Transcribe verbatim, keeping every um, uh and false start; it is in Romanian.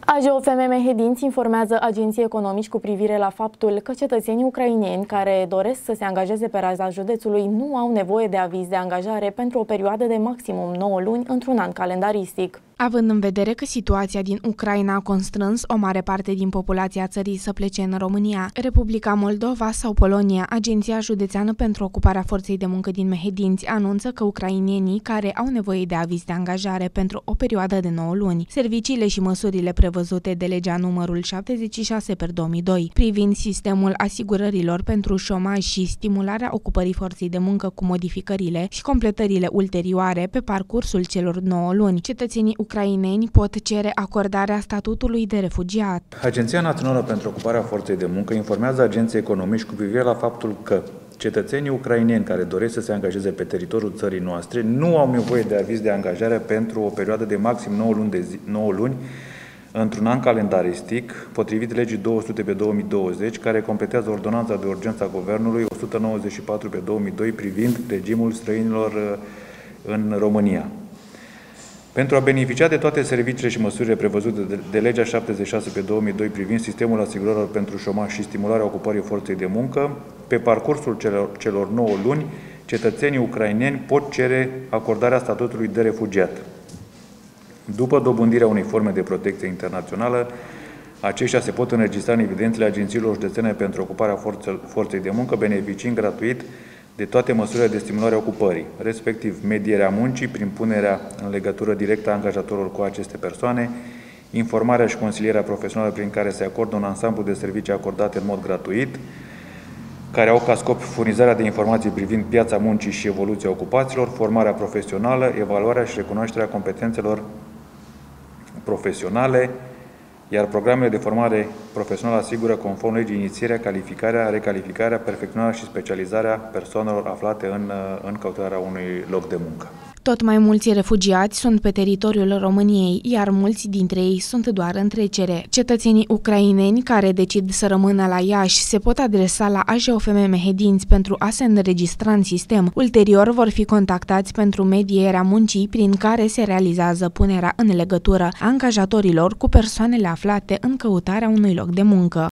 A J O F M Mehedinți informează agenții economici cu privire la faptul că cetățenii ucraineni care doresc să se angajeze pe raza județului nu au nevoie de aviz de angajare pentru o perioadă de maximum nouă luni într-un an calendaristic. Având în vedere că situația din Ucraina a constrâns o mare parte din populația țării să plece în România, Republica Moldova sau Polonia, Agenția Județeană pentru Ocuparea Forței de Muncă din Mehedinți anunță că ucrainenii care au nevoie de aviz de angajare pentru o perioadă de nouă luni, serviciile și măsurile prevăzute de legea numărul șaptezeci și șase pe două mii doi privind sistemul asigurărilor pentru șomaj și stimularea ocupării forței de muncă cu modificările și completările ulterioare pe parcursul celor nouă luni, cetățenii ucraineni pot cere acordarea statutului de refugiat. Agenția Națională pentru Ocuparea Forței de Muncă informează agenții economici cu privire la faptul că cetățenii ucraineni care doresc să se angajeze pe teritoriul țării noastre nu au nevoie de aviz de angajare pentru o perioadă de maxim nouă luni, de zi, nouă luni într-un an calendaristic, potrivit legii două sute pe două mii douăzeci, care completează ordonanța de urgență a Guvernului o sută nouăzeci și patru pe două mii doi privind regimul străinilor în România. Pentru a beneficia de toate serviciile și măsurile prevăzute de, de legea șaptezeci și șase pe două mii doi privind sistemul asigurărilor pentru șomaj și stimularea ocupării forței de muncă, pe parcursul celor, celor nouă luni, cetățenii ucraineni pot cere acordarea statutului de refugiat. După dobândirea unei forme de protecție internațională, aceștia se pot înregistra în evidențele agențiilor județene pentru ocuparea forței de muncă, beneficiind gratuit de toate măsurile de stimulare a ocupării, respectiv medierea muncii prin punerea în legătură directă a angajatorilor cu aceste persoane, informarea și consilierea profesională prin care se acordă un ansamblu de servicii acordate în mod gratuit, care au ca scop furnizarea de informații privind piața muncii și evoluția ocupațiilor, formarea profesională, evaluarea și recunoașterea competențelor profesionale, iar programele de formare profesională asigură, conform legii, inițierea, calificarea, recalificarea, perfecționarea și specializarea persoanelor aflate în, în căutarea unui loc de muncă. Tot mai mulți refugiați sunt pe teritoriul României, iar mulți dintre ei sunt doar în trecere. Cetățenii ucraineni care decid să rămână la Iași se pot adresa la A J O F M Mehedinți pentru a se înregistra în sistem. Ulterior vor fi contactați pentru medierea muncii prin care se realizează punerea în legătură a angajatorilor cu persoanele aflate în căutarea unui loc de muncă.